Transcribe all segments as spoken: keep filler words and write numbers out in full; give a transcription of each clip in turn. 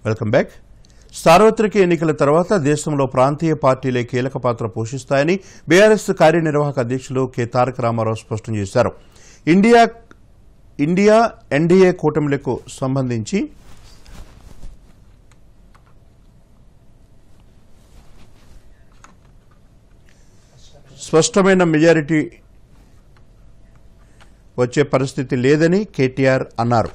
Welcome back. సార్వత్రిక ఎన్నికల తర్వాత దేశంలో ప్రాంతీయ పార్టీలే కీలక పాత్ర పోషిస్తాయని బీఆర్ఎస్ కార్యనిర్వాహక అధ్యక్షులు కె తారక రామారావు స్పష్టం చేశారు. ఇండియా ఇండియా ఎన్డీఏ కూటమిలకు సంబంధించి స్పష్టమైన మెజారిటీ వచ్చే పరిస్థితి లేదని కేటీఆర్ అన్నారు.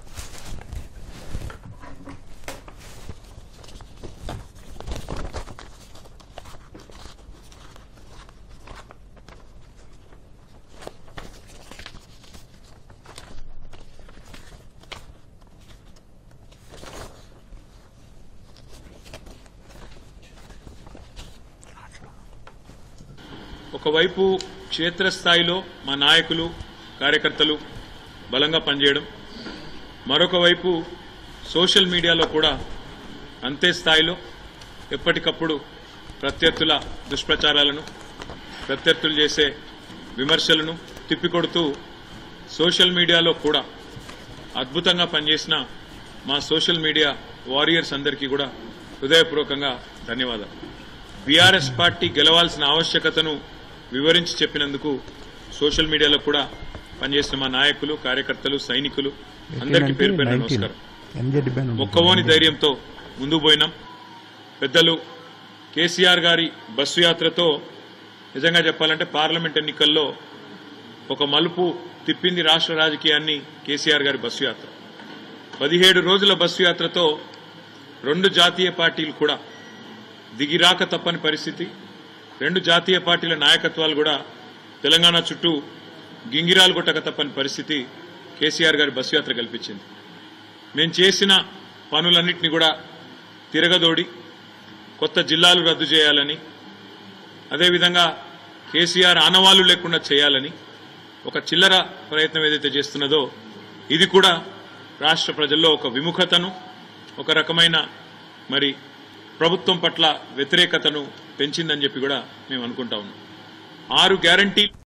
ఒకవైపు క్షేత్రస్థాయిలో మా నాయకులు కార్యకర్తలు బలంగా పనిచేయడం, మరొక వైపు సోషల్ మీడియాలో కూడా అంతే స్థాయిలో ఎప్పటికప్పుడు ప్రత్యర్థుల దుష్ప్రచారాలను, ప్రత్యర్థులు చేసే విమర్శలను తిప్పికొడుతూ సోషల్ మీడియాలో కూడా అద్భుతంగా పనిచేసిన మా సోషల్ మీడియా వారియర్స్ అందరికీ కూడా హృదయపూర్వకంగా ధన్యవాదాలు. బీఆర్ఎస్ పార్టీ గెలవాల్సిన ఆవశ్యకతను వివరించి చెప్పినందుకు సోషల్ మీడియాలో కూడా పనిచేసిన మా నాయకులు, కార్యకర్తలు, సైనికులు అందరికీ పేరు పేరు నమస్కారం. మొక్కవోని ధైర్యంతో ముందుకు పోయినాం. పెద్దలు కేసీఆర్ గారి బస్సు యాత్రతో నిజంగా చెప్పాలంటే పార్లమెంట్ ఎన్నికల్లో ఒక మలుపు తిప్పింది రాష్ట్ర రాజకీయాన్ని కేసీఆర్ గారి బస్సు యాత్ర. పదిహేడు రోజుల బస్సు యాత్రతో రెండు జాతీయ పార్టీలు కూడా దిగిరాక తప్పని పరిస్థితి. రెండు జాతీయ పార్టీల నాయకత్వాలు కూడా తెలంగాణ చుట్టూ గింగిరాలు కొట్టక తప్పని పరిస్థితి కేసీఆర్ గారి బస్సు యాత్ర కల్పించింది. మేము చేసిన పనులన్నింటినీ కూడా తిరగదోడి కొత్త జిల్లాలు రద్దు చేయాలని, అదేవిధంగా కేసీఆర్ ఆనవాళ్లు లేకుండా చేయాలని ఒక చిల్లర ప్రయత్నం ఏదైతే చేస్తున్నదో ఇది కూడా రాష్ట్ర ప్రజల్లో ఒక విముఖతను, ఒక రకమైన మరి ప్రభుత్వం పట్ల వ్యతిరేకతను పెంచిందని చెప్పి కూడా మేము అనుకుంటా ఉన్నాం. ఆరు గ్యారంటీ